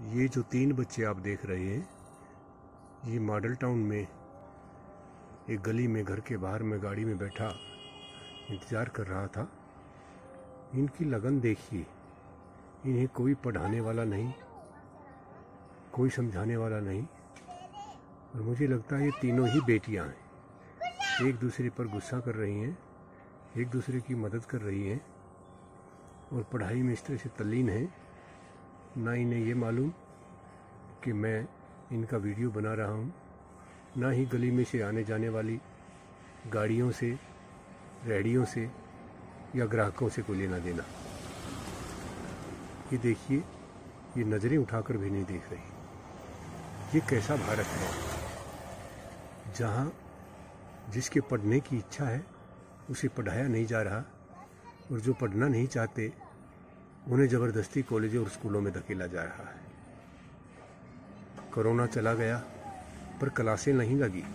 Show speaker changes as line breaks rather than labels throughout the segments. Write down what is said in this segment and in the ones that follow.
ये जो 3 बच्चे आप देख रहे हैं, ये मॉडल टाउन में एक गली में घर के बाहर में गाड़ी में बैठा इंतज़ार कर रहा था। इनकी लगन देखिए, इन्हें कोई पढ़ाने वाला नहीं, कोई समझाने वाला नहीं। और मुझे लगता है ये तीनों ही बेटियां हैं, एक दूसरे पर गुस्सा कर रही हैं, एक दूसरे की मदद कर रही हैं और पढ़ाई में इस तरह से तल्लीन हैं। ना इन्हें ये मालूम कि मैं इनका वीडियो बना रहा हूँ, ना ही गली में से आने जाने वाली गाड़ियों से, रेहड़ियों से या ग्राहकों से कोई लेना देना। ये देखिए, ये नज़रें उठाकर भी नहीं देख रही। ये कैसा भारत है जहाँ जिसके पढ़ने की इच्छा है उसे पढ़ाया नहीं जा रहा और जो पढ़ना नहीं चाहते उन्हें ज़बरदस्ती कॉलेजों और स्कूलों में धकेला जा रहा है। कोरोना चला गया पर क्लासें नहीं लगी।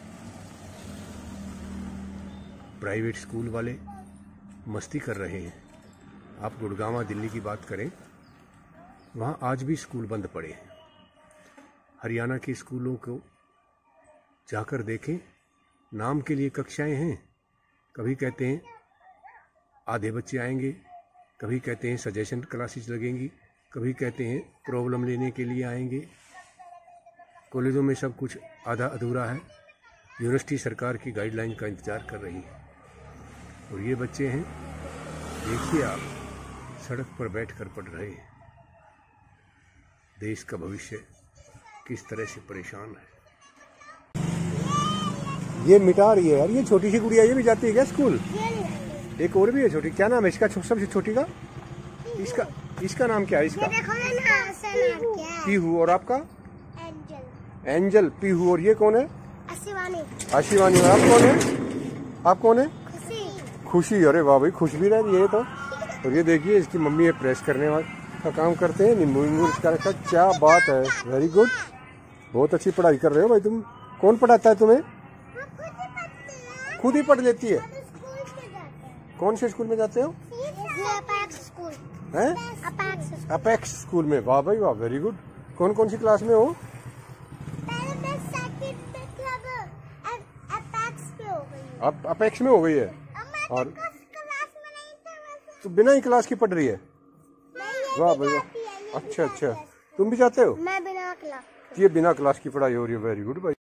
प्राइवेट स्कूल वाले मस्ती कर रहे हैं। आप गुड़गांव दिल्ली की बात करें, वहाँ आज भी स्कूल बंद पड़े हैं। हरियाणा के स्कूलों को जाकर देखें, नाम के लिए कक्षाएं हैं। कभी कहते हैं आधे बच्चे आएंगे, कभी कहते हैं सजेशन क्लासेस लगेंगी, कभी कहते हैं प्रॉब्लम लेने के लिए आएंगे। कॉलेजों में सब कुछ आधा अधूरा है। यूनिवर्सिटी सरकार की गाइडलाइन का इंतज़ार कर रही है और ये बच्चे हैं, देखिए आप, सड़क पर बैठकर पढ़ रहे हैं। देश का भविष्य किस तरह से परेशान है। ये मिटा रही है यार, ये छोटी सी गुड़िया, ये भी जाती है क्या स्कूल? एक और भी है छोटी, क्या नाम है इसका सबसे छोटी का? इसका नाम क्या है इसका? पीहू। और आपका? एंजल। पीहू। और ये कौन है? आशिवानी। और आप कौन है? आप कौन है? खुशी। अरे वाह भाई, खुश भी रह रही है तो। और ये देखिए, इसकी मम्मी है प्रेस करने वाला का काम करते हैं, नींबू इसका रखा। क्या बात है, वेरी गुड, बहुत अच्छी पढ़ाई कर रहे हो भाई तुम। कौन पढ़ाता है तुम्हें? खुद ही पढ़ लेती है। कौन से स्कूल में जाते हो? अपेक्स स्कूल में। वाह भाई वाह, वेरी गुड। कौन कौन सी क्लास में हो? अब अपेक्स में हो गई है। और तो बिना ही क्लास की पढ़ रही है? वाह भाई वाह, अच्छा। तुम भी जाते हो?
मैं बिना क्लास।
ये बिना क्लास की पढ़ाई हो रही है, वेरी गुड भाई।